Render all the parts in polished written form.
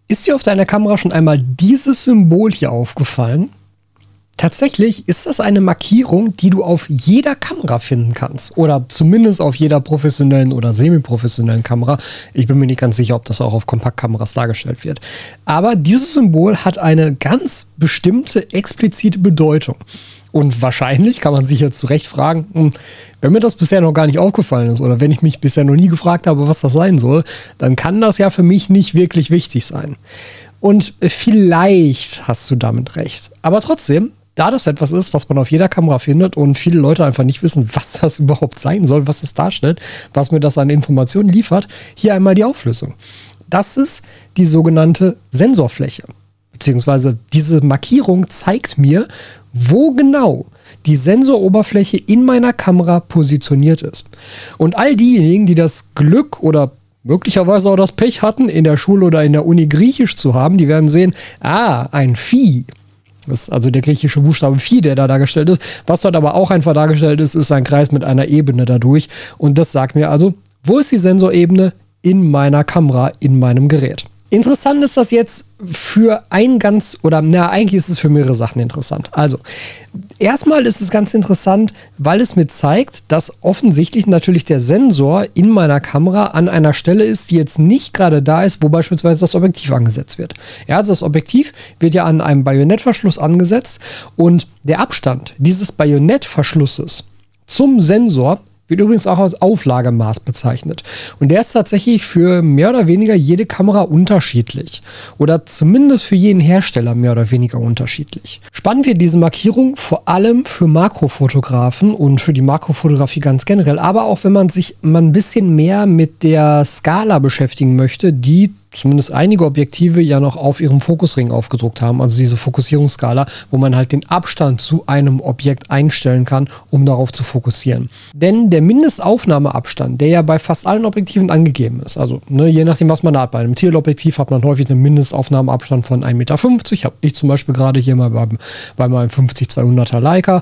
Ist dir auf deiner Kamera schon einmal dieses Symbol hier aufgefallen? Tatsächlich ist das eine Markierung, die du auf jeder Kamera finden kannst. Oder zumindest auf jeder professionellen oder semi-professionellen Kamera. Ich bin mir nicht ganz sicher, ob das auch auf Kompaktkameras dargestellt wird. Aber dieses Symbol hat eine ganz bestimmte, explizite Bedeutung. Und wahrscheinlich kann man sich jetzt zu Recht fragen, wenn mir das bisher noch gar nicht aufgefallen ist oder wenn ich mich bisher noch nie gefragt habe, was das sein soll, dann kann das ja für mich nicht wirklich wichtig sein. Und vielleicht hast du damit recht. Aber trotzdem, da das etwas ist, was man auf jeder Kamera findet und viele Leute einfach nicht wissen, was das überhaupt sein soll, was es darstellt, was mir das an Informationen liefert, hier einmal die Auflösung. Das ist die sogenannte Sensorfläche. Beziehungsweise diese Markierung zeigt mir, wo genau die Sensoroberfläche in meiner Kamera positioniert ist. Und all diejenigen, die das Glück oder möglicherweise auch das Pech hatten, in der Schule oder in der Uni Griechisch zu haben, die werden sehen, ein Phi. Das ist also der griechische Buchstabe Phi, der da dargestellt ist. Was dort aber auch einfach dargestellt ist, ist ein Kreis mit einer Ebene dadurch. Und das sagt mir also, wo ist die Sensorebene in meiner Kamera, in meinem Gerät? Interessant ist das jetzt für eigentlich ist es für mehrere Sachen interessant. Also, erstmal ist es ganz interessant, weil es mir zeigt, dass offensichtlich natürlich der Sensor in meiner Kamera an einer Stelle ist, die jetzt nicht gerade da ist, wo beispielsweise das Objektiv angesetzt wird. Ja, also das Objektiv wird ja an einem Bajonettverschluss angesetzt und der Abstand dieses Bajonettverschlusses zum Sensor wird übrigens auch als Auflagemaß bezeichnet. Und der ist tatsächlich für mehr oder weniger jede Kamera unterschiedlich. Oder zumindest für jeden Hersteller mehr oder weniger unterschiedlich. Spannend wird diese Markierung vor allem für Makrofotografen und für die Makrofotografie ganz generell. Aber auch wenn man sich mal ein bisschen mehr mit der Skala beschäftigen möchte, die zumindest einige Objektive ja noch auf ihrem Fokusring aufgedruckt haben, also diese Fokussierungsskala, wo man halt den Abstand zu einem Objekt einstellen kann, um darauf zu fokussieren. Denn der Mindestaufnahmeabstand, der ja bei fast allen Objektiven angegeben ist, also je nachdem, was man da hat, bei einem Teleobjektiv hat man häufig einen Mindestaufnahmeabstand von 1,50 Meter, habe ich zum Beispiel gerade hier mal bei meinem 50-200er Leica.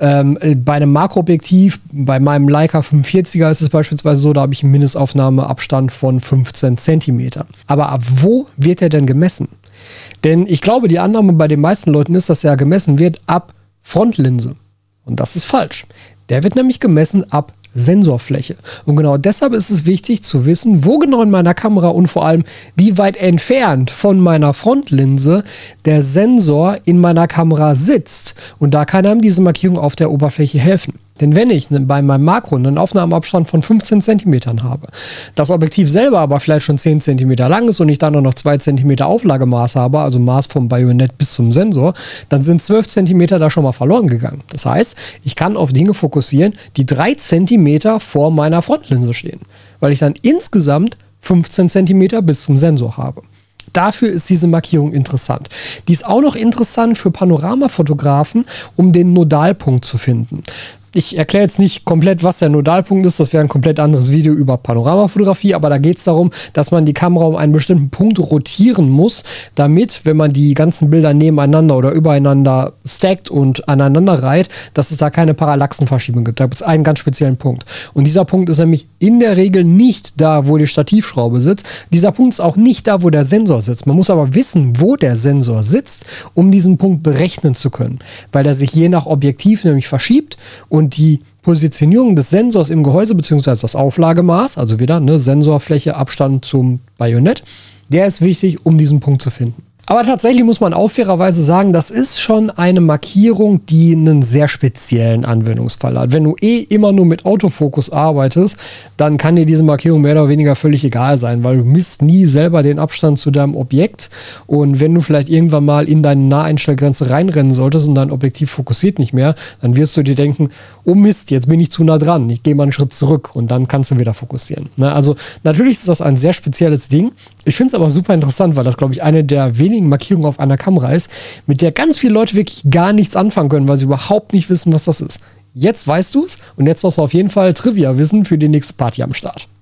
Bei einem Makroobjektiv, bei meinem Leica 45er ist es beispielsweise so, da habe ich einen Mindestaufnahmeabstand von 15 Zentimeter. Aber ab wo wird er denn gemessen? Denn ich glaube, die Annahme bei den meisten Leuten ist, dass er gemessen wird ab Frontlinse. Und das ist falsch. Der wird nämlich gemessen ab Sensorfläche. Und genau deshalb ist es wichtig zu wissen, wo genau in meiner Kamera und vor allem, wie weit entfernt von meiner Frontlinse der Sensor in meiner Kamera sitzt. Und da kann einem diese Markierung auf der Oberfläche helfen. Denn wenn ich bei meinem Makro einen Aufnahmeabstand von 15 cm habe, das Objektiv selber aber vielleicht schon 10 cm lang ist und ich dann noch 2 cm Auflagemaß habe, also Maß vom Bajonett bis zum Sensor, dann sind 12 cm da schon mal verloren gegangen. Das heißt, ich kann auf Dinge fokussieren, die 3 cm vor meiner Frontlinse stehen, weil ich dann insgesamt 15 cm bis zum Sensor habe. Dafür ist diese Markierung interessant. Die ist auch noch interessant für Panoramafotografen, um den Nodalpunkt zu finden. Ich erkläre jetzt nicht komplett, was der Nodalpunkt ist, das wäre ein komplett anderes Video über Panoramafotografie, aber da geht es darum, dass man die Kamera um einen bestimmten Punkt rotieren muss, damit, wenn man die ganzen Bilder nebeneinander oder übereinander stackt und aneinander reiht, dass es da keine Parallaxenverschiebung gibt. Da gibt es einen ganz speziellen Punkt. Und dieser Punkt ist nämlich in der Regel nicht da, wo die Stativschraube sitzt. Dieser Punkt ist auch nicht da, wo der Sensor sitzt. Man muss aber wissen, wo der Sensor sitzt, um diesen Punkt berechnen zu können, weil er sich je nach Objektiv nämlich verschiebt und die Positionierung des Sensors im Gehäuse bzw. das Auflagemaß, also wieder Sensorfläche, Abstand zum Bajonett, der ist wichtig, um diesen Punkt zu finden. Aber tatsächlich muss man auch fairerweise sagen, das ist schon eine Markierung, die einen sehr speziellen Anwendungsfall hat. Wenn du immer nur mit Autofokus arbeitest, dann kann dir diese Markierung mehr oder weniger völlig egal sein, weil du misst nie selber den Abstand zu deinem Objekt. Und wenn du vielleicht irgendwann mal in deine Naheinstellgrenze reinrennen solltest und dein Objektiv fokussiert nicht mehr, dann wirst du dir denken, oh Mist, jetzt bin ich zu nah dran, ich gehe mal einen Schritt zurück und dann kannst du wieder fokussieren. Also natürlich ist das ein sehr spezielles Ding. Ich finde es aber super interessant, weil das, glaube ich, eine der wenigen Markierungen auf einer Kamera ist, mit der ganz viele Leute wirklich gar nichts anfangen können, weil sie überhaupt nicht wissen, was das ist. Jetzt weißt du es und jetzt hast du auf jeden Fall Trivia-Wissen für die nächste Party am Start.